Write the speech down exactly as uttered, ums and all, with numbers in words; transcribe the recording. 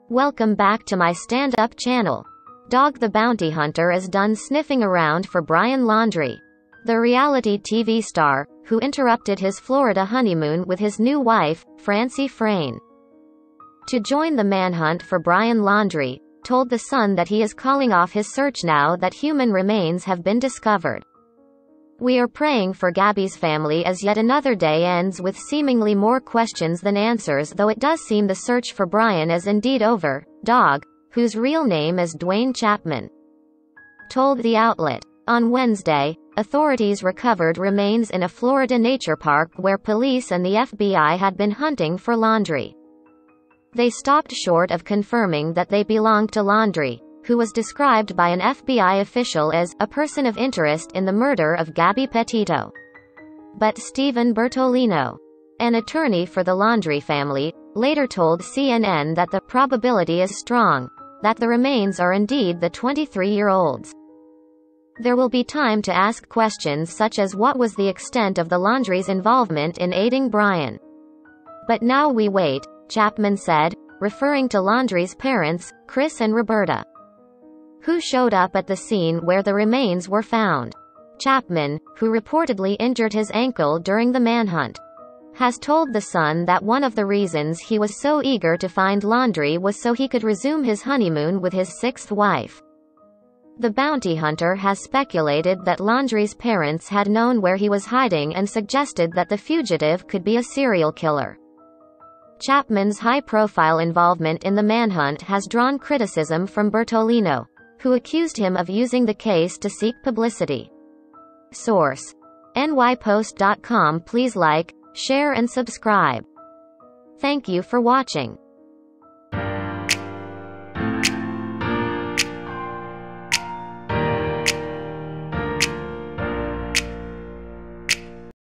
Welcome back to my stand-up channel. Dog the Bounty Hunter is done sniffing around for Brian Laundrie. The reality T V star, who interrupted his Florida honeymoon with his new wife, Francie Frayne, to join the manhunt for Brian Laundrie, told The Sun that he is calling off his search now that human remains have been discovered. "We are praying for Gabby's family as yet another day ends with seemingly more questions than answers, though it does seem the search for Brian is indeed over," Dog, whose real name is Dwayne Chapman, told the outlet. On Wednesday, authorities recovered remains in a Florida nature park where police and the F B I had been hunting for Laundrie. They stopped short of confirming that they belonged to Laundrie, who was described by an F B I official as a person of interest in the murder of Gabby Petito. But Stephen Bertolino, an attorney for the Laundrie family, later told C N N that the probability is strong that the remains are indeed the twenty-three-year-old's. "There will be time to ask questions such as what was the extent of the Laundrie's involvement in aiding Brian. But now we wait," Chapman said, referring to Laundrie's parents, Chris and Roberta, who showed up at the scene where the remains were found. Chapman, who reportedly injured his ankle during the manhunt, has told The Sun that one of the reasons he was so eager to find Laundrie was so he could resume his honeymoon with his sixth wife. The bounty hunter has speculated that Laundrie's parents had known where he was hiding and suggested that the fugitive could be a serial killer. Chapman's high-profile involvement in the manhunt has drawn criticism from Bertolino, who accused him of using the case to seek publicity. Source: N Y Post dot com. Please like, share and subscribe. Thank you for watching.